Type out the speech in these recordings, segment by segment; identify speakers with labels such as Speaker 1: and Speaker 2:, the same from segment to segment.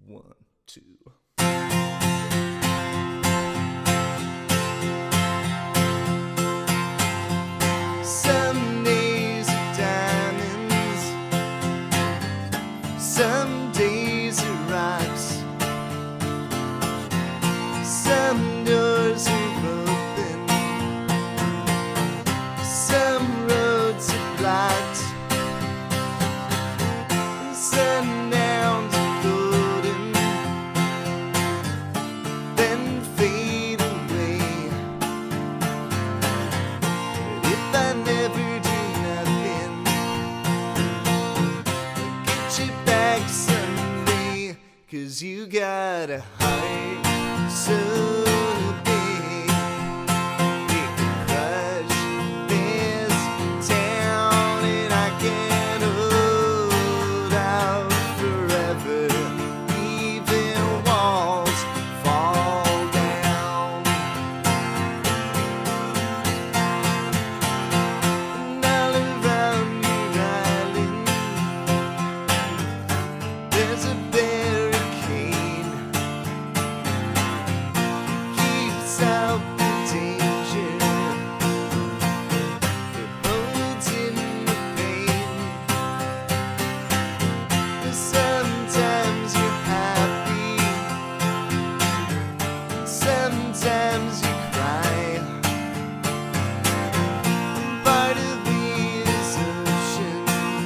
Speaker 1: 1, 2. Some days are diamonds, some days are rocks, some doors are open, some roads are blocked, sundowns are golden, then fade away. But if I never do nothing, I'll get you back someday, 'cause you got a heart so big it could crush this town, and I can't hold out forever. Even walls fall down, and all around your island there's a barricade, keeps out the danger, it holds in the pain. Sometimes you're happy, sometimes you cry. Part of me is ocean,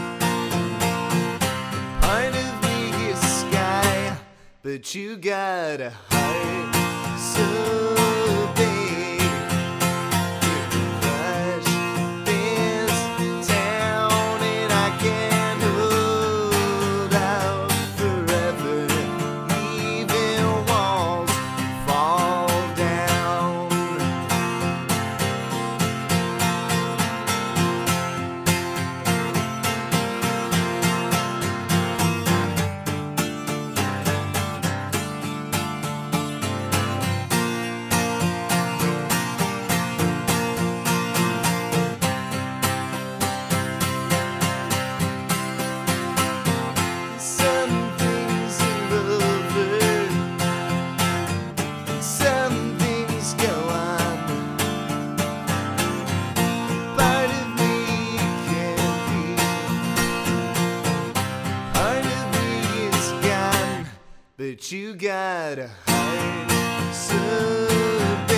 Speaker 1: part of me is sky, but you got a heart so big it could crush this town, and I can't hold out forever. Even walls fall down. Some things are over, some things go on. Part of me can't be, part of me is gone, but you got a heart so